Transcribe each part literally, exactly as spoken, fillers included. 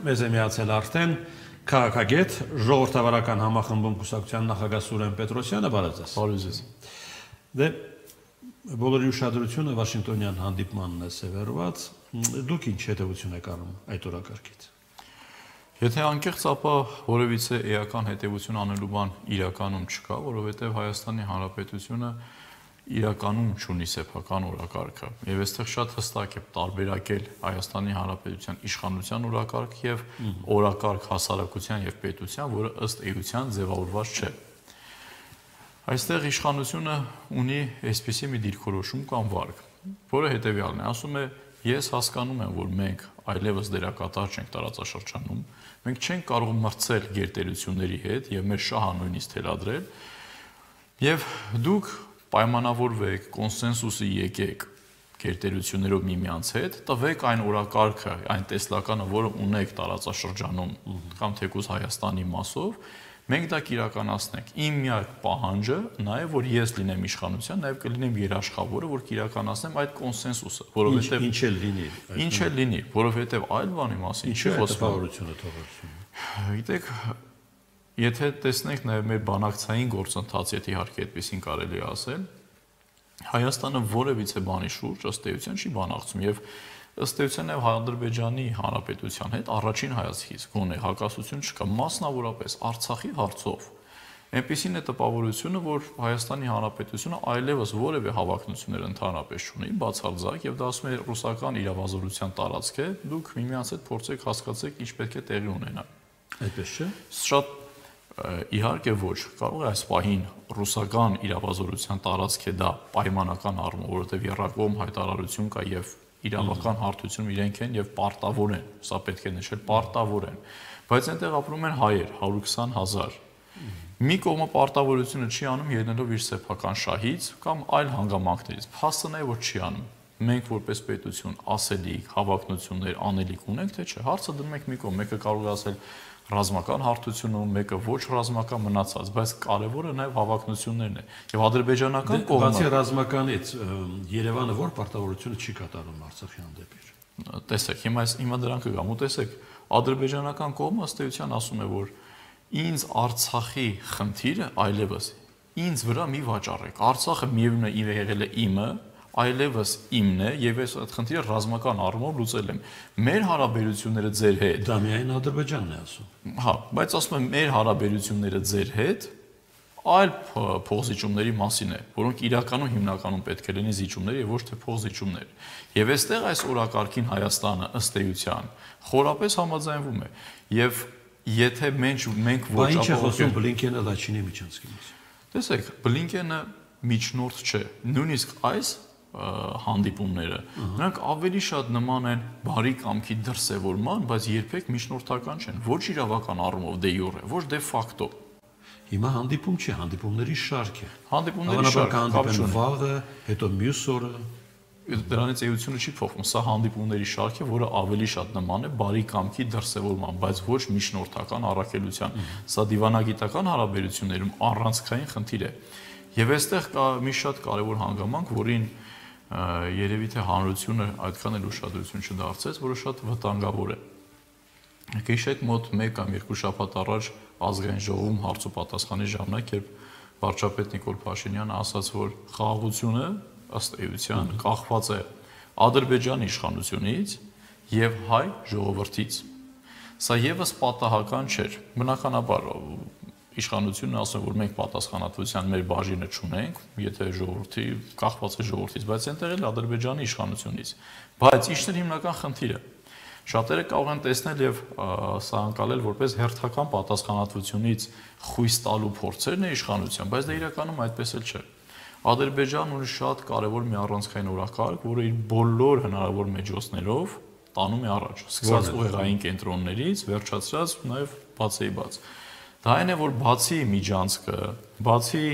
մեզ է միացել արդեն քաղաքագետ, ժողովրդավարական համախմբում կուսակցության նախագահ Սուրեն Պետրոսյանը, բարև ձեզ։ Բարև ձեզ։ Դե բոլորի ուշադրությունը Վաշինգտոնյան հանդիպմանն է սևեռված, դուք ինչ հետևություն եք առնում այդ օրակարգից։ Եթե անկեղծ, ապա որևիցե էական հետևություն անելու բան իրականում չկա, որովհետև Հայաստանի Հանրապետությունը իրականում չունի սեփական օրակարգը, եւ այստեղ շատ հստակ է տարբերակել Հայաստանի Հանրապետության իշխանության օրակարգ եւ օրակարգ հասարակության եւ պետության, որը ըստ էության ձևավորված չէ։ Այստեղ իշխանությունը ունի այսպիսի մի դիրքորոշում կամ վարկ, որը հետեւյալն է, ասում է. ես հասկանում եմ, որ մենք այլևս դերակատար չենք տարածաշրջանում, մենք չենք կարող մրցել գերտերությունների հետ եւ մեր շահը նույնիսկ թելադրել, եւ դուք պայմանավորվեք, կոնսենսուսի եկեք գերտերություններով միմյանց հետ, տվեք այն օրակարգը, այն տեսլականը, որը ունեք տարածաշրջանում կամ թեկուզ Հայաստանի մասով, մենք դա կիրականացնենք։ Իմ միակ պահանջը նա է, որ ես լինեմ իշխանության, նաև կլինեմ երաշխավորը, որ կիրականացնեմ այդ կոնսենսուսը, որովհետև ինչ էլ լինի, ինչ էլ լինի, որովհետև այլ բանի մասին չի խոսքը թողարկությունը։ Գիտեք, եթե տեսնենք նաև մեր բանակցային գործընթաց, եթե իհարկե այդպեսին կարելի է ասել, Հայաստանը որևիցե բանի շուրջ ըստ էության չի բանակցում եւ ըստ էության եւ Ադրբեջանի Հանրապետության հետ առաջին հայացքից գոնե հակասություն չկա, մասնավորապես Արցախի հարցով։ Այնպիսին է տպավորությունը, որ Հայաստանի Հանրապետությունը այլևս որևէ հավակնություններ ընդհանրապես չունի, բացարձակ, եւ դա ասում է ռուսական իրավազորության տարածք է, դուք միմյանց հետ փորձեք հասկացեք ինչ պետք է տեղի ունենա։ Այդպես չէ։ Շատ Իհարկե ոչ, կարող է այս պահին ռուսական իրավազորության տարածք է դա պայմանական առումով, որովհետև եռակողմ հայտարարություն կա եւ իրավական հարթությունում իրենք են եւ պարտավոր են, սա պետք է նշել, պարտավոր են, բայց այնտեղ ապրում են հայեր, հարյուր քսան հազար։ Մի կողմը պարտավորությունը չի անում ելնելով իր սեփական շահից կամ այլ հանգամանքներից, փաստն է, որ չի անում։ Մենք որպես պետություն ասելիք, հավակնություններ, անելիք ունենք, թե չէ, հարցը դնում ենք մի կողմ, մեկը կարող է ասել ռազմական հարթությունում, մեկը ոչ ռազմական մնացած, բայց կարևորը նաև հավակնություններն է։ Եվ ադրբեջանական կողմը բացի ռազմականից Երևանը որ պարտավորությունը չի կատարում Արցախի հանդեպ։ Տեսեք, հիմա հիմա դրանք կգամ, ու տեսեք, ադրբեջանական կողմը ըստ էության ասում է, որ ինձ Արցախի խնդիրը այլևս ինձ վրա մի վաճառեք։ Արցախը միևնույն է եղել է իմը, այլևս իմն է եւ ես այդ խնդիրը ռազմական առումով լուծել եմ։ Մեր հարաբերությունները ձեր հետ։ Դա միայն Ադրբեջանն է ասում։ Հա, բայց ասում եմ մեր հարաբերությունները ձեր հետ այլ փոխզիջումների մասին է, որոնք իրականում հիմնականում պետք է լինեն զիջումներ եւ ոչ թե փոխզիջումներ։ Եվ այստեղ այս օրակարգին Հայաստանը ըստ էության խորապես համաձայնվում է։ Եւ եթե մենք մենք ոչ ապա ինչ է խոսում Բլինկենը Լաչինի միջանցքի մասին։ Տեսեք, Բլինկենը միջնորդ չէ։ Նույնիսկ այս հանդիպումները նրանք ավելի շատ նման են բարի կամքի դրսևորման, բայց երբեք միջնորդական չեն, ոչ իրավական առումով դե յուրե, ոչ դե ֆակտո։ Հիմա հանդիպում չի, հանդիպումների շարք է։ Հանդիպումների շարք հանդիպեն վաղը, հետո մյուս օրը։ Դրանից էությունը չի փոխվում, սա հանդիպումների շարք է, որը ավելի շատ նման է բարի կամքի դրսևորման, բայց ոչ միջնորդական առաքելության։ Սա դիվանագիտական հարաբերություններում առանցքային խնդիր է։ Եվ այստեղ կա մի շատ կարևոր հանգամանք, որին երևի թե հանրությունը այդքան էլ ուշադրություն չդարձեց, որը շատ վտանգավոր է։ Գիշեր մոտ մեկ կամ երկու շաբաթ առաջ ազգային ժողովում հարց ու պատասխանի ժամանակ, երբ վարչապետ Նիկոլ Փաշինյանը ասաց, որ խաղաղությունը ըստ էության կախված է Ադրբեջանի իշխանությունից եւ հայ ժողովրդից։ Սա եւս պատահական չէր։ Բնականաբար իշխանությունն ասում է, որ մենք պատասխանատվության մեր բաժինը չունենք, եթե ժողովրդի կախված է ժողովրդից, բայց այնտեղ էլ Ադրբեջանի իշխանությունից։ Բայց ի՞նչն է հիմնական խնդիրը։ Շատերը կարող են տեսնել եւ սա անցալել որպես հերթական պատասխանատվությունից խույս տալու փորձերն է իշխանության, բայց դա իրականում այդպես էլ չէ։ Ադրբեջանն ունի շատ կարևոր մի առանցքային օրակարգ, որը իր բոլոր հնարավոր մեջոցներով տանում է առաջ, սկսած ուղեղային կենտրոններից, վերջացրած նաեւ բացեի բաց։ Դա այն է, որ բացի միջանցքը, բացի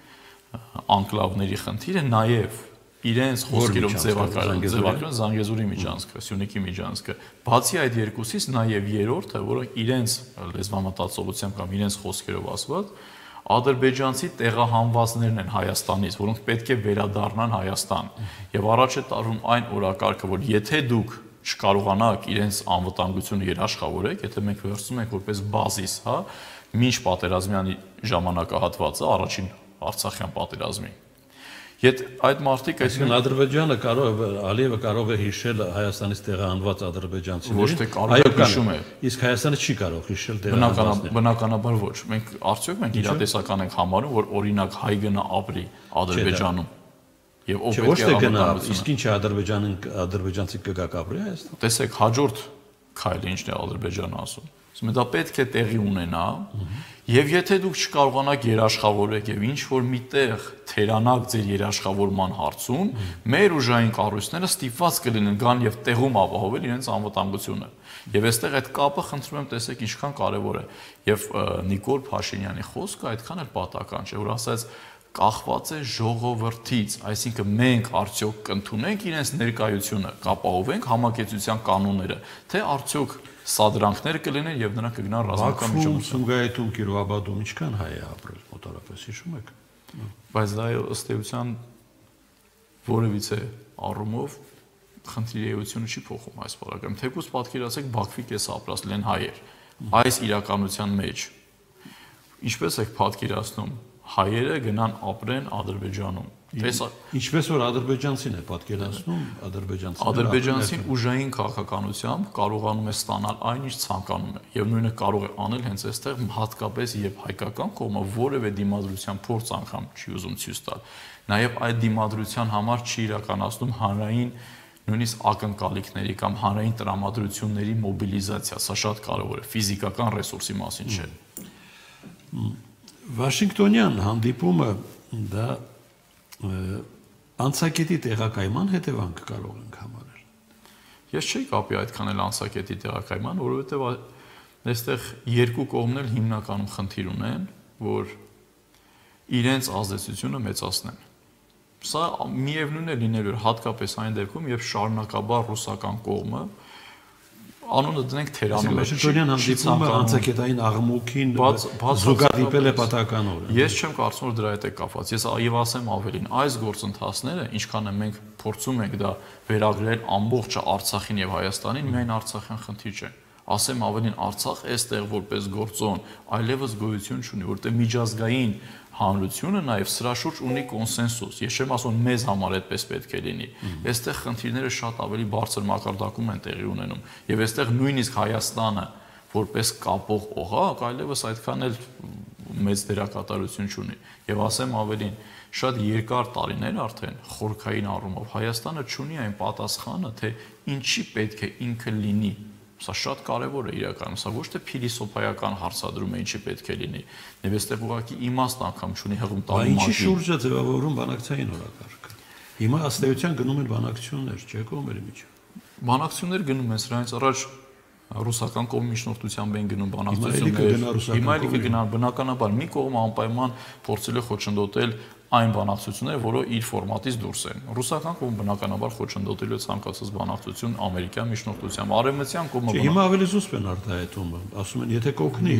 անկլավների խնդիրը նաև իրենց խոսքերով ձևակերպել Զանգեզուրի միջանցքը, Սյունիքի միջանցքը, բացի այդ երկուսից նաև երրորդը, որը իրենց լեզվամտածողությամբ կամ իրենց խոսքերով ասված, ադրբեջանցի տեղահանվածներն են Հայաստանից, որոնք պետք է վերադառնան Հայաստան։ Եվ առաջ է տարվում այն օրակարգը, որ եթե դուք չկարողանաք իրենց անվտանգությունը երաշխավորեք, եթե մենք վերցնում ենք որպես բազիս, հա, մինչ պատերազմյան ժամանակահատվածը, առաջին Արցախյան պատերազմի։ Եթե այդ մարդիկ այսինքն Ադրբեջանը կարող է Ալիևը կարող է հիշել Հայաստանից տեղահանված ադրբեջանցիներին, ոչ թե կարող է հիշում է, իսկ Հայաստանը չի կարող հիշել տեղահանվածներին։ Բնականաբար ոչ։ Մենք արդյոք մենք իրատեսական ենք համարում, որ օրինակ հայ գնա ապրի Ադրբեջանում։ Եվ ով պետք է անվտանգություն։ Իսկ ինչ է Ադրբեջանին ադրբեջանցի կգա կապրի Հայաստան։ Տեսեք, հաջորդ քայլը ինչն է Ադրբեջանը ասում։ Ասում է դա պետք է տեղի ունենա, եւ եթե դուք չկարողանաք երաշխավորեք եւ ինչ որ միտեղ թերանաք ձեր երաշխավորման հարցում, մեր ուժային կառույցները ստիպված կլինեն գան եւ տեղում ապահովել իրենց անվտանգությունը։ Եվ այստեղ այդ կապը խնդրում եմ տեսեք ինչքան կարեւոր է։ Եվ Նիկոլ Փաշինյանի խոսքը այդքան էլ պատահական չէ, որ ասած կախված է ժողովրդից, այսինքն մենք արդյոք կընդունենք իրենց ներկայությունը, կապահովենք համակեցության կանոնները, թե արդյոք սադրանքներ կլինեն եւ նրանք կգնան ռազմական միջոցով։ Սումգայիթում, Կիրովաբադում ինչքան հայ է ապրել մոտավորապես հիշում եք։ Բայց դա ըստ էության որևիցե առումով խնդիրի էությունը չի փոխում այս բառակում։ Թեկուզ պատկերացեք Բաքվի կեսապրած լեն հայեր այս իրականության մեջ։ Ինչպես եք պատկերացնում հայերը գնան ապրեն Ադրբեջանում։ Ինչպես որ ադրբեջանցին է պատկերացնում, ադրբեջանցին ադրբեջանցին ուժային քաղաքականությամբ կարողանում է ստանալ այն ինչ ցանկանում է եւ նույնը կարող է անել հենց այստեղ հատկապես երբ հայկական կողմը որևէ դիմադրության փորձ անգամ չի ուզում ցույց տալ։ Նաեւ այդ դիմադրության համար չի իրականացնում հանրային նույնիսկ ակնկալիքների կամ հանրային տրամադրությունների մոբիլիզացիա, սա շատ կարեւոր է, ֆիզիկական ռեսուրսի մասին չէ։ Վաշինգտոնյան հանդիպումը դա անցակետի տեղակայման հետևանք կարող ենք համարել։ Ես չի կապի այդքան էլ անցակետի տեղակայման, որովհետև այստեղ երկու կողմն էլ հիմնականում խնդիր ունեն, որ իրենց ազդեցությունը մեծացնեն։ Սա միևնույն է լինելու հատկապես այն դեպքում, երբ շարունակաբար ռուսական կողմը անունը դնենք Թերանում է։ Վաշինգտոնյան հանդիպումը անցակետային աղմուկին զուգադիպել է պատահականորեն։ Ես չեմ կարծում, որ դրա հետ է կապված։ Ես եւ ասեմ ավելին, այս գործընթացները, ինչքան է մենք փորձում ենք դա վերագրել ամբողջը Արցախին եւ Հայաստանին, միայն արցախյան խնդիր չէ։ Ասեմ ավելին, Արցախ այստեղ որպես գործոն այլևս գոյություն չունի, որտեղ միջազգային հանրությունը նաև սրա շուրջ ունի կոնսենսուս։ Ես չեմ ասում մեզ համար այդպես պետք է լինի։ Այստեղ խնդիրները շատ ավելի բարձր մակարդակում են տեղի ունենում։ Եվ այստեղ նույնիսկ Հայաստանը որպես կապող օղակ այլևս այդքան էլ մեծ դերակատարություն չունի։ Եվ ասեմ ավելին, շատ երկար տարիներ արդեն խորքային առումով Հայաստանը չունի այն պատասխանը, թե ինչի պետք է ինքը լինի։ Սա շատ կարևոր է իրականում, սա ոչ թե փիլիսոփայական հարցադրում է ինչի պետք է լինի, եւ այստեղ ուղղակի իմաստ անգամ չունի հղում տալու մակի։ Ինչի շուրջ է ձևավորում բանակցային օրակարգը։ Հիմա ըստ էության գնում են բանակցություններ, չէ՞ կողմերի միջև։ Բանակցություններ գնում են, սրանից առաջ ռուսական կողմի միջնորդությամբ են գնում բանակցություններ։ Հիմա էլի կգնան բնականաբար մի կողմը անպայման փորձել է խոչընդոտել այն բանակցությունները, որը իր ֆորմատից դուրս են։ Ռուսական կողմը բնականաբար խոչընդոտել է ցանկացած բանակցություն ամերիկյան միջնորդությամբ, արևմտյան կողմը։ Հիմա ավելի զուսպ են արտահայտում, ասում են, եթե կօգնի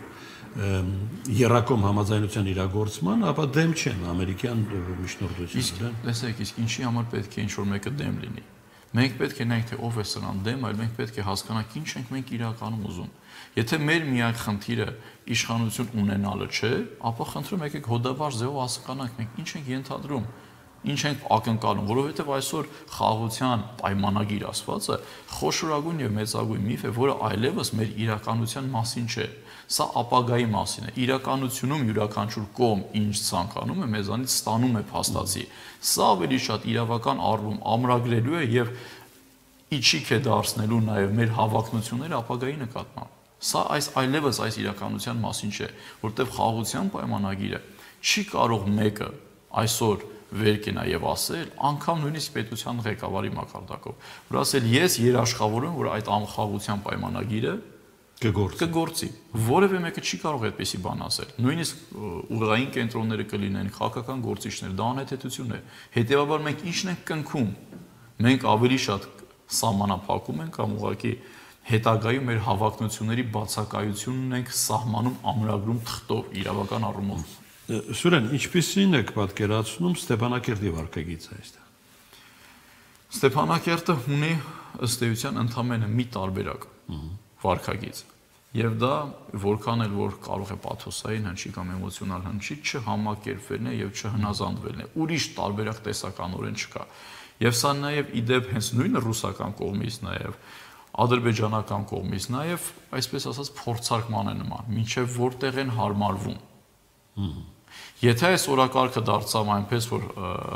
երակոմ համաձայնության իրագործման, ապա դեմ չեն ամերիկյան միջնորդությունը։ Տեսեք, իսկ ինչի համար պետք է ինչ-որ մեկը դեմ լինի։ Մենք պետք է նայենք, թե ով է սրան դեմ, այլ մենք պետք է հասկանանք ինչ ենք մենք իրականում ուզում։ Եթե մեր միակ խնդիրը իշխանություն ունենալը չէ, ապա խնդրում եկեք հոդաբար ձևով հասկանանք մենք ինչ ենք ենթադրում, ինչ ենք ակնկալում, որովհետև այսօր խաղաղության պայմանագիր ասվածը խոշորագույն եւ մեծագույն միֆ է, որը այլևս մեր իրականության մասին չէ։ Սա ապագայի մասին է։ Իրականությունում յուրաքանչյուր կողմ ինչ ցանկանում է, մեզանից ստանում է փաստացի։ Սա ավելի շատ իրավական առում ամրագրելու է եւ իջիկ է դարձնելու նաեւ մեր հավակնությունները ապագայի նկատմամբ։ Սա այս այլևս այս իրականության մասին չէ, որտեղ խաղաղության պայմանագիրը չի կարող մեկը այսօր վեր կենա եւ ասել, անգամ նույնիսկ պետության ղեկավարի մակարդակով, որ ասել ես երաշխավորում, որ այդ անխաղաղության պայմանագիրը կգործի։ Որևէ մեկը չի կարող այդպեսի բան ասել։ Նույնիսկ ուղղային կենտրոնները կլինեն, քաղաքական գործիչներ, դա անհեթեթություն է։ Հետևաբար մենք ի՞նչն ենք կնքում։ Մենք ավելի շատ սահմանափակում ենք կամ ուղղակի հետագայում մեր հավակնությունների բացակայությունն ենք սահմանում ամրագրում թղթով իրավական առումով։ Սուրեն, ինչպիսին եք պատկերացնում Ստեփանակերտի վարկագիծը այստեղ։ Ստեփանակերտը ունի ըստ էության ընդամենը մի տարբերակ վարքագիծ։ Եվ դա որքան էլ որ կարող է պաթոսային հնչի կամ էմոցիոնալ հնչի, չհամակերպվելն է եւ չհնազանդվելն է։ Ուրիշ տարբերակ տեսականորեն չկա։ Եվ սա նաեւ իդեպ հենց նույնը ռուսական կողմից նաեւ ադրբեջանական կողմից նաեւ այսպես ասած փորձարկման է նման, մինչեւ որտեղ են հարմարվում։ Եթե այս օրակարգը դարձավ այնպես, որ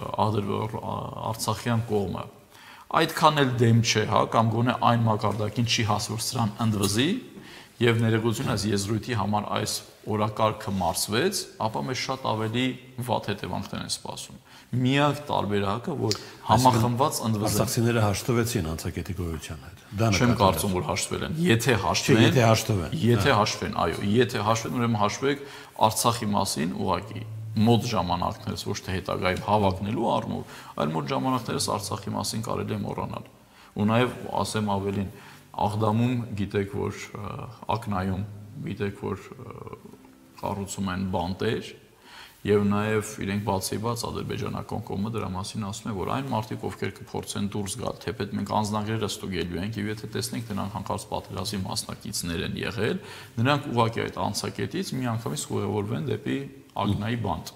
արցախյան կողմը այդքան էլ դեմ չէ, հա, կամ գոնե այն մակարդակին չի հասվոր սրան ընդվզի եւ ներողություն այս եզրույթի համար այս օրակարգը մարսվեց, ապա մեզ շատ ավելի վատ հետևանքներ են սպասում։ Միակ տարբերակը, որ համախմբված ընդվզեն։ Արցախցիները հաշտվեցին անցակետի գոյության հետ։ Դա չեմ կարծում, որ հաշտվել են։ Եթե հաշտվեն, եթե հաշտվեն, եթե հաշտվեն, այո, եթե հաշտվեն, ուրեմն հաշվեք Արցախի մասին ուղղակի մոտ ժամանակներս ոչ թե հետագայում հավակնելու առումով, այլ մոտ ժամանակներս Արցախի մասին կարելի է մոռանալ։ Ու նաև ասեմ ավելին, Աղդամում գիտեք, որ Ակնայում գիտեք, որ կառուցում են բանտեր եւ նաեւ իրենք բացի բաց ադրբեջանական կողմը դրա մասին ասում է, որ այն մարդիկ, ովքեր կփորձեն դուրս գալ, թեպետ մենք անձնագրերը ստուգելու ենք եւ եթե տեսնենք նրանք հանկարծ պատերազմի մասնակիցներ են եղել, նրանք ուղղակի այդ անցակետից միանգամից կուղևորվեն դեպի Ակնայի բանտ,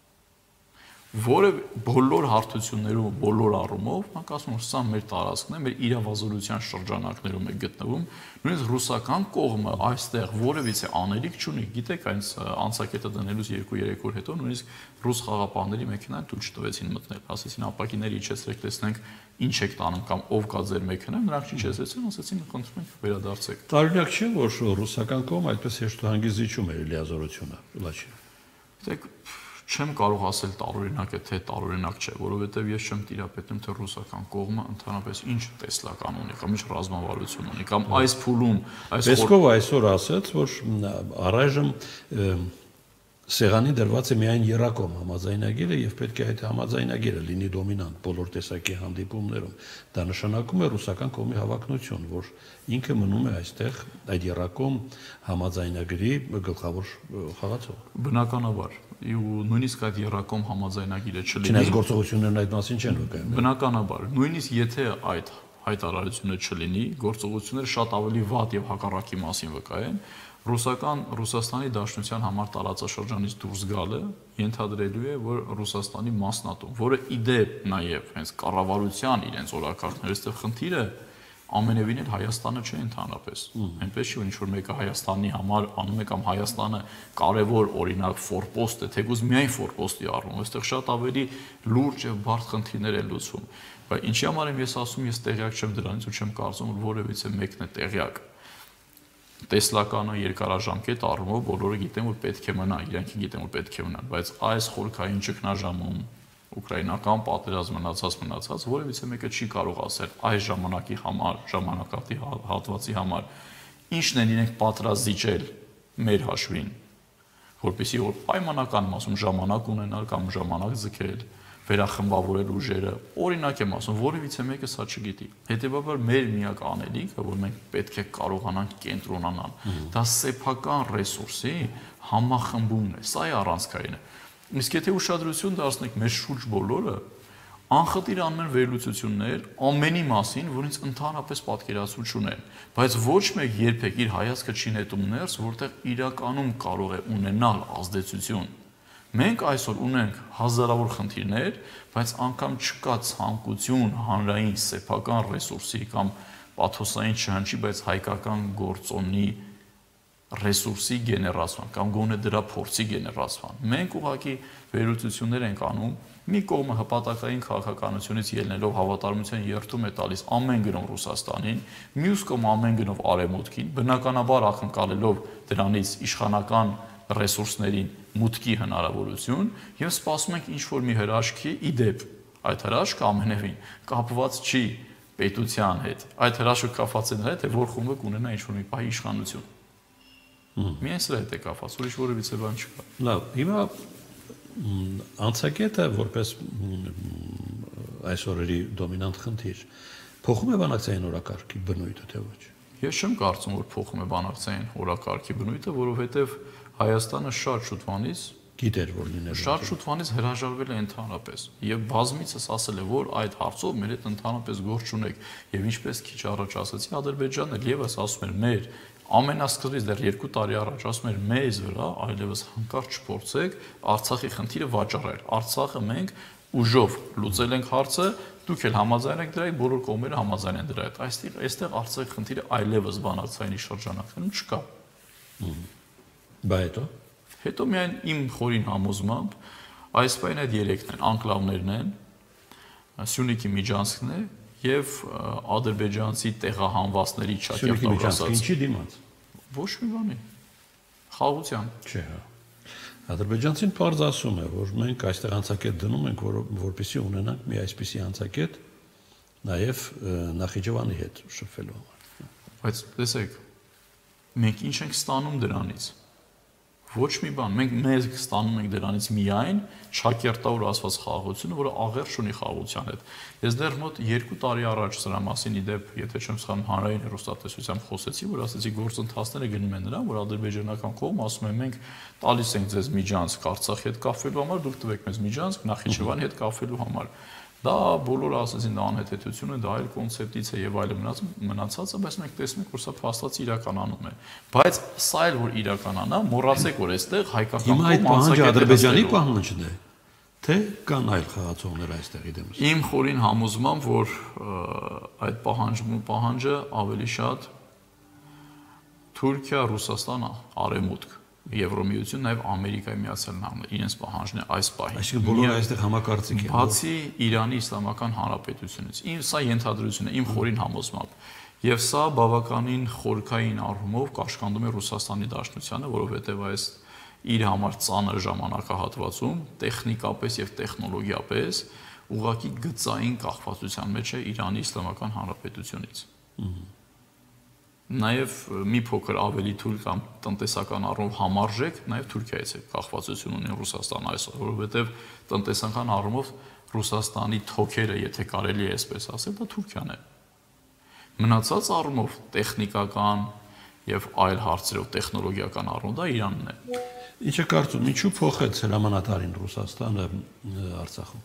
որը բոլոր հարթություններով, բոլոր առումով, մենք ասում ենք, սա մեր տարածքն է, մեր իրավազորության շրջանակներում է գտնվում, նույնիսկ ռուսական կողմը այստեղ որևիցե անելիք չունի, գիտեք, այս անցակետը դնելուց երկու-երեք օր հետո նույնիսկ ռուս խաղապահների մեքենան թույլ չտվեցին մտնել, ասեցին ապակիները իջեցրեք, տեսնենք ինչ եք տանում կամ ով կա ձեր մեքենան, նրանք չիջեցրեցին, ասեցին խնդրում ենք վերադարձեք։ Տարօրինակ չէ, որ ռուսական կողմը այդպես հեշտ ու հանգիստ զիջում է լիազորությունը, լաչի։ Գիտեք, չեմ կարող ասել տարօրինակ է, թե տարօրինակ չէ, որովհետև ես չեմ տիրապետում, թե ռուսական կողմը ընդհանրապես ինչ տեսլական ունի կամ ինչ ռազմավարություն ունի, կամ այս փուլում, այս Պեսկովը այսօր ասաց, որ առայժմ սեղանի դրված է միայն Երակոմ համաձայնագիրը եւ պետք է այդ համաձայնագիրը լինի դոմինանտ բոլոր տեսակի հանդիպումներում։ Դա նշանակում է ռուսական կողմի հավակնություն, որ ինքը մնում է այստեղ այդ Երակոմ համաձայնագրի գլխավոր խաղացող։ Բնականաբար, ու նույնիսկ այդ Երակոմ համաձայնագիրը չլինի։ Չնայած գործողություններն այդ մասին չեն վկայում։ Բնականաբար, նույնիսկ եթե այդ հայտարարությունը չլինի, գործողությունները շատ ավելի վատ եւ հակառակի մասին վկայեն, ռուսական Ռուսաստանի Դաշնության համար տարածաշրջանից դուրս գալը ենթադրելու է, որ Ռուսաստանի մասնատում, որը իդեպ նաև հենց կառավարության իրենց օրակարգներով այստեղ խնդիրը ամենևին էլ Հայաստանը չէ ընդհանրապես։ Այնպես չի, որ ինչ որ մեկը Հայաստանի համար անում է կամ Հայաստանը կարևոր օրինակ ֆորպոստ է, թեկուզ միայն ֆորպոստի առումով, այստեղ շատ ավելի լուրջ եւ բարդ խնդիրներ են լուծվում։ Բայց ինչի համար եմ ես ասում, ես տեղյակ չեմ դրանից ու չեմ կարծում, որ որևիցե մեկն է տեղյակ։ Տեսլականը երկարաժամկետ առումով բոլորը գիտեն, որ պետք է մնա, իրենք գիտեն, որ պետք է մնան, բայց այս խորքային ճգնաժամում ուկրաինական պատերազմ մնացած մնացած որևիցե մեկը չի կարող ասել այս ժամանակի համար, ժամանակատի հատվածի համար ինչն են իրենք պատրաստ զիջել մեր հաշվին, որպեսզի որ պայմանական եմ ասում ժամանակ ունենալ կամ ժամանակ ձգել, վերախմբավորել ուժերը, օրինակ եմ ասում, որևիցե մեկը սա չգիտի։ Հետևաբար մեր միակ անելիքը, որ մենք պետք է կարողանանք կենտրոնանալ, դա սեփական ռեսուրսի համախմբումն է, սա է առանցքայինը։ Իսկ եթե ուշադրություն դարձնենք մեր շուրջ բոլորը, անխտիր անում են վերլուծություններ ամենի մասին, որից ընդհանրապես պատկերացում չունեն, բայց ոչ մեկ երբեք իր հայացքը չի նետում ներս, որտեղ իրականում կարող է ունենալ ազդեցություն։ Մենք այսօր ունենք հազարավոր խնդիրներ, բայց անգամ չկա ցանկություն հանրային սեփական ռեսուրսի կամ պաթոսային չհնչի, բայց հայկական գործոնի ռեսուրսի գեներացման կամ գոնե դրա փորձի գեներացման։ Մենք ուղղակի վերլուծություններ ենք անում, մի կողմը հպատակային քաղաքականությունից ելնելով հավատարմության երթում է տալիս ամեն գնով Ռուսաստանին, մյուս կողմը ամեն գնով Արևմուտքին, բնականաբար ակնկալելով դրանից իշխանական ռեսուրսներին մուտքի հնարավորություն եւ սպասում ենք ինչ-որ մի հրաշքի իդեպ։ Այդ հրաշքը ամենևին կապված չի պետության հետ։ Այդ հրաշքը կապված է նրա հետ, թե որ խումբը կունենա ինչ-որ մի պահի իշխանություն։ Միայն սրա հետ է կապված, ուրիշ որևիցե բան չկա։ Լավ, հիմա անցակետը որպես այս օրերի դոմինանտ խնդիր փոխում է բանակցային օրակարգի բնույթը, թե ոչ։ Ես չեմ կարծում, որ փոխում է բանակցային օրակարգի բնույթը, որովհետև Հայաստանը շատ շուտվանից գիտեր որ լինել։ Շատ շուտվանից հրաժարվել է ընդհանրապես եւ բազմիցս ասել է, որ այդ հարցով մեր հետ ընդհանրապես գործ չունեք եւ ինչպես քիչ առաջ ասացի, Ադրբեջանն էլ եւս ասում էր մեր ամենասկզբից դեռ երկու տարի առաջ ասում էր մեզ վրա այլևս հանկարծ չփորձեք Արցախի խնդիրը վաճառել։ Արցախը մենք ուժով լուծել ենք հարցը, դուք էլ համաձայն եք դրա հետ, բոլոր կողմերը համաձայն են դրա հետ։ Այստեղ այստեղ Արցախի խնդիրը այլևս բանակցային շրջանակներում չկա։ Բա հետո Հետո միայն իմ խորին համոզմամբ այս պայն այդ երեքն են, անկլավներն են, Սյունիքի Միջանցքն է եւ ադրբեջանցի տեղահանվածների Չակերտավորասած։ Ինչի դիմաց։ Ոչ մի բանի։ Խաղաղության։ Չէ, հա։ Ադրբեջանցին բարձ ասում է, որ մենք այստեղ անցակետ դնում ենք, որ որպեսզի ունենանք մի այսպիսի անցակետ նաեւ Նախիջևանի հետ շփվելու համար։ Բայց տեսեք, մենք ինչ ենք ստանում դրանից։ Ոչ մի բան, մենք մեզ ստանում ենք դրանից միայն շակերտավոր ասված խաղաղությունը, որը աղերս ունի խաղաղության հետ։ Ես դեռ մոտ երկու տարի առաջ սրա մասին իդեպ, եթե չեմ սխալվում, հանրային հեռուստատեսությամբ խոսեցի, որ ասեցի գործընթացները գնում են նրան, որ ադրբեջանական կողմը ասում է մենք տալիս ենք ձեզ Միջանցք Արցախի հետ կապվելու համար, դուք տվեք մեզ Միջանցք Նախիջևանի հետ կապվելու համար։ Դա բոլորը ասեցին դա անհեթեթություն է, դա այլ կոնցեպտից է եւ այլը մնացածը, բայց մենք տեսնում ենք, որ սա փաստացի իրականանում է։ Բայց սա էլ որ իրականանա, մոռացեք, որ այստեղ հայկական կողմը Ադրբեջանի պահանջն է, թե կան այլ խաղացողներ այստեղի դեմս։ Իմ խորին համոզմամբ, որ այդ պահանջը պահանջը ավելի շատ Թուրքիա, Ռուսաստան, Արևմուտք Եվրոմիություն, նաև Ամերիկայի Միացյալ Նահանգներ իրենց պահանջն է այս պահին։ Այսինքն բոլորը այստեղ համակարծիք են։ Բացի Իրանի Իսլամական Հանրապետությունից, իմ սա ենթադրություն է, իմ խորին համոզմամբ, եւ սա բավականին խորքային առումով կաշկանդում է Ռուսաստանի Դաշնությանը, որովհետեւ այս իր համար ծանր ժամանակահատվածում տեխնիկապես եւ տեխնոլոգիապես ուղղակի գծային կախվածության մեջ է Իրանի Իսլամական Հանրապետությունից։ Նաև մի փոքր ավելի թույլ կամ տնտեսական առումով համարժեք նաև Թուրքիայից է կախվածություն ունի Ռուսաստանը այսօր, որովհետև տնտեսական առումով Ռուսաստանի թոքերը, եթե կարելի է այսպես ասել, դա Թուրքիան է։ Մնացած առումով տեխնիկական եւ այլ հարցերով տեխնոլոգիական առումով դա Իրանն է։ Ինչը կարծում, ինչու փոխեց հրամանատարին Ռուսաստանը Արցախում։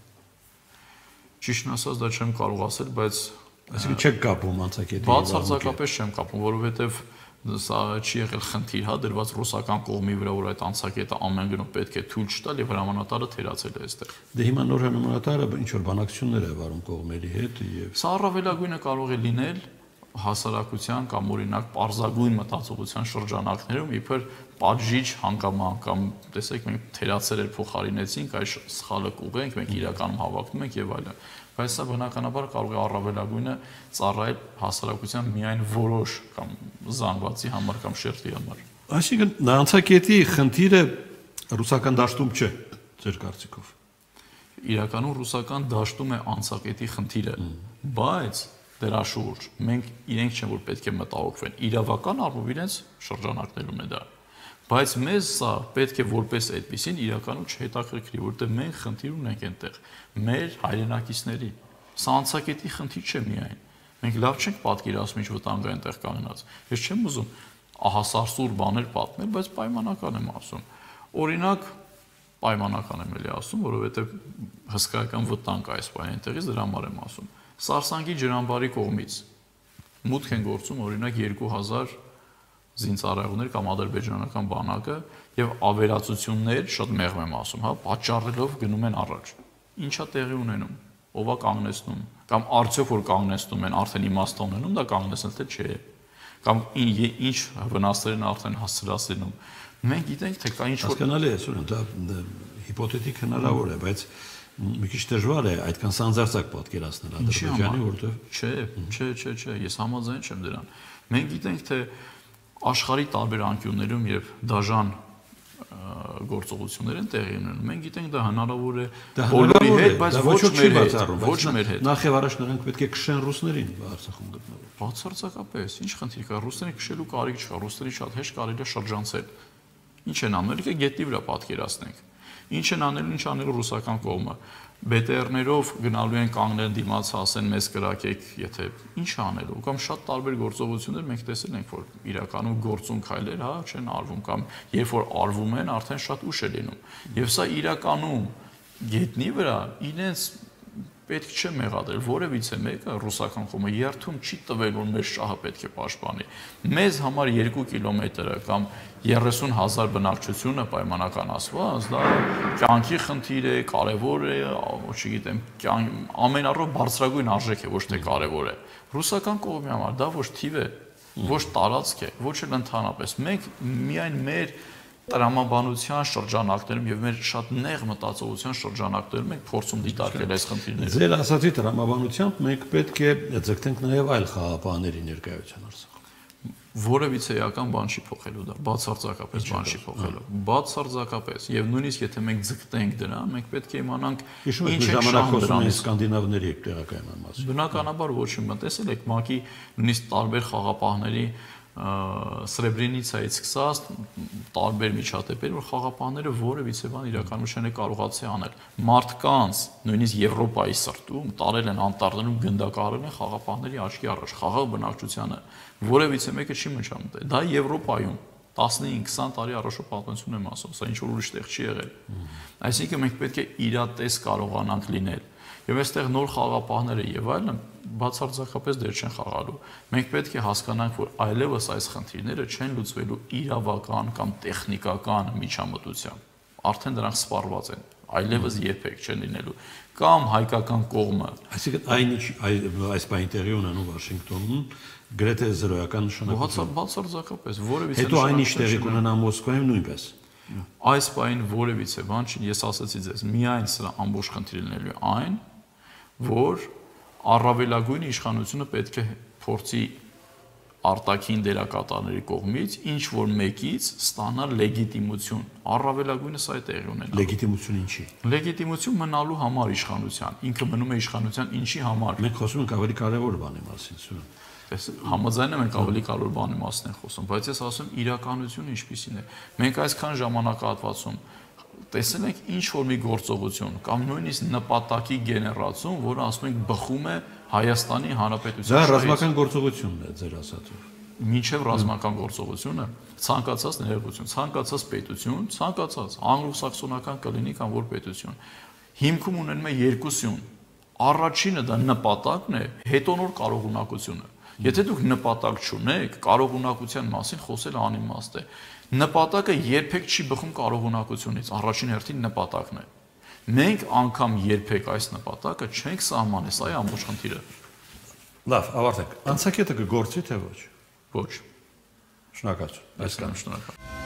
Ճիշտն ասած դա չեմ կարող ասել, բայց Այսինքն չեք կապում անցակետի։ Բացարձակապես չեմ կապում, որովհետև սա չի եղել խնդիր, հա, դրված ռուսական կողմի վրա, որ այդ անցակետը ամեն գնով պետք է թույլ չտալ եւ հրամանատարը թերացել է այստեղ։ Դե հիմա նոր հրամանատարը ինչ որ բանակցություններ է վարում կողմերի հետ եւ Սա առավելագույնը կարող է լինել հասարակության կամ օրինակ պարզագույն մտածողության շրջանակներում իբր պատժիչ հանգամանքամ, տեսեք, մենք թերացել էր փոխարինեցինք, այս սխալը կուղենք, մենք իրականում հավակնում ենք եւ այլն։ Բայց սա բնականաբար կարող է առավելագույնը ծառայել հասարակության միայն որոշ կամ զանգվածի համար կամ շերտի համար։ Այսինքն անցակետի խնդիրը ռուսական դաշտում չէ, ձեր կարծիքով։ Իրականում ռուսական դաշտում է անցակետի խնդիրը, բայց դրա շուրջ մենք իրենք չեն որ պետք է մտահոգվեն, իրավական առումով իրենց շրջանակներում է դա։ Բայց մեզ սա պետք է որպես այդպեսին իրականում չհետաքրքրի, որտեղ մենք խնդիր ունենք այնտեղ մեր հայրենակիցների։ Սա անցակետի խնդիր չէ միայն։ Մենք լավ չենք պատկերացնում ինչ վտանգ է այնտեղ կանգնած։ Ես չեմ ուզում ահասարսուր բաներ պատմել, բայց պայմանական եմ ասում։ Օրինակ պայմանական եմ էլի ասում, որովհետև հսկայական վտանգ է այս բանի այնտեղից, դրա համար եմ ասում։ Սարսանգի ջրամբարի կողմից մուտք են գործում օրինակ երկու հազար զինծառայողներ կամ ադրբեջանական բանակը եւ ավերածություններ, շատ մեղմ եմ ասում, հա, պատճառելով գնում են առաջ։ Ինչա տեղի ունենում, ով է կանգնեցնում, կամ արդյոք որ կանգնեցնում են, արդեն իմաստ ունենում, դա կանգնեցնել թե չէ, կամ ինչ վնասներ են արդեն հասցրացնում։ Մենք գիտենք թե կա ինչ որ հասկանալի է, սուրեն, դա հիպոթետիկ հնարավոր է, բայց մի քիչ դժվար է այդքան սանձարձակ պատկերացնել Ադրբեջանի, որտեղ չէ, չէ, չէ, չէ, ես համաձայն չեմ դրան։ Մենք գիտենք թե աշխարհի տարբեր անկյուններում երբ դաժան գործողություններ են տեղի ունենում, մենք գիտենք դա հնարավոր է բոլորի հետ, բայց ոչ մեր հետ, ոչ մեր հետ։ Նախ եւ առաջ նրանք պետք է քշեն ռուսներին Արցախում գտնվող։ Բացարձակապես, ինչ խնդիր կա, ռուսներին քշելու կարիք չկա, ռուսների շատ հեշտ կարելի է շրջանցել։ Ինչ են անում, եկեք գետնի վրա պատկերացնենք։ Ինչ են անելու, ինչ անելու ռուսական կողմը։ B T R-ներով գնալու են կանգնել դիմաց ասեն մեզ կրակեք, եթե ինչ անելու, կամ շատ տարբեր գործողություններ մենք տեսել ենք, որ իրականում գործուն քայլեր, հա, չեն արվում կամ երբ որ արվում են, արդեն շատ ուշ է լինում։ Եվ սա իրականում գետնի վրա իրենց պետք չէ մեղադրել, որևիցե մեկը ռուսական կողմը երթում չի տվել, որ մեր շահը պետք է պաշտպանի։ Մեզ համար երկու կիլոմետրը կամ երեսուն հազար բնակչությունը պայմանականացված, դա կյանքի խնդիր է, կարևոր է, չգիտեմ, ամենառով բարձրագույն արժեք է, ոչ թե կարևոր է։ Ռուսական կողմի համար դա ոչ թիվ է, ոչ տարածք է, ոչ էլ ընդհանրապես։ Մենք միայն մեր տրամաբանության շրջանակներում եւ մեր շատ նեղ մտածողության շրջանակներում ենք փորձում դիտարկել այս խնդիրները։ Ձեր ասացի տրամաբանությամբ մենք պետք է ձգտենք նաեւ այլ խաղապահների ներկայության Արցախում։ Որևիցե էական բան չի փոխելու դա, բացարձակապես բան չի փոխելու։ Բացարձակապես եւ նույնիսկ եթե մենք ձգտենք դրան, մենք պետք է իմանանք ինչ է ժամանակ խոսում են սկանդինավների տեղակայման մասին։ Բնականաբար ոչինչ մտածել եք ՄԱԿ-ի նույնիսկ տարբեր խաղապահների Սրեբրենիցայից սկսած տարբեր միջադեպեր, որ խաղապահները որևիցե բան իրականում չեն կարողացել անել։ Մարդկանց, նույնիսկ Եվրոպայի սրտում տարել են անտառներում գնդակահարել են խաղապահների աչքի առաջ, խաղաղ բնակչությանը, որևիցե մեկը չի մնացել։ Դա Եվրոպայում տասնհինգ քսան տարի առաջ պատմություն եմ ասում, սա ինչ որ ուրիշ տեղ չի եղել։ Այսինքն մենք պետք է իրատես կարողանանք լինել։ Եվ այստեղ նոր խաղապահները եւ այլն բացարձակապես դեր չեն խաղալու։ Մենք պետք է հասկանանք, որ այլևս այս խնդիրները չեն լուծվելու իրավական կամ տեխնիկական միջամտությամբ։ Արդեն դրանք սպառված են, այլևս երբեք չեն լինելու։ Կամ հայկական կողմը, այսինքն այնինչ այս բանի տեղի ունենում Վաշինգտոնում գրեթե զրոյական նշանակություն։ Բացարձակապես որևիցե հետո այնինչ տեղի կունենա Մոսկվայում նույնպես։ Այս բանին որևիցե բան չի, ես ասացի ձեզ, միայն սրա ամբողջ խնդիրը լինելու այն, որ առավելագույն իշխանությունը պետք է փորձի արտաքին դերակատարների կողմից ինչ որ մեկից ստանալ լեգիտիմություն։ Առավելագույնս այդ տեղի ունենա։ Լեգիտիմություն ինչի։ Լեգիտիմություն մնալու համար իշխանության։ Ինքը մնում է իշխանության ինչի համար։ Մենք խոսում ենք ավելի կարևոր բանի մասին, Սուրեն։ Համաձայն եմ, մենք ավելի կարևոր բանի մասին ենք խոսում, բայց ես ասում իրականությունը ինչպիսին է։ Մենք այսքան ժամանակահատվածում տեսել ենք ինչ որ մի գործողություն կամ նույնիսկ նպատակի գեներացում, որը ասում ենք բխում է Հայաստանի Հանրապետության։ Դա ռազմական գործողությունն է ձեր ասածով։ Մինչև ռազմական գործողությունը ցանկացած ներկայություն, ցանկացած պետություն, ցանկացած անգլո-սաքսոնական կլինի կամ որ պետություն հիմքում ունենում է երկուսյուն։ Առաջինը դա նպատակն է, հետո նոր կարողունակությունը։ Եթե դուք նպատակ չունեք, կարողունակության մասին խոսելը անիմաստ է։ Նպատակը երբեք չի բխում կարողունակությունից, առաջին հերթին նպատակն է։ Մենք անգամ երբեք այս նպատակը չենք սահմանել, սա է ամբողջ խնդիրը։ Լավ, ավարտենք։ Անցակետը կգործի թե ոչ։ Ոչ։ Շնորհակալ եմ։ Այսքան շնորհակալ։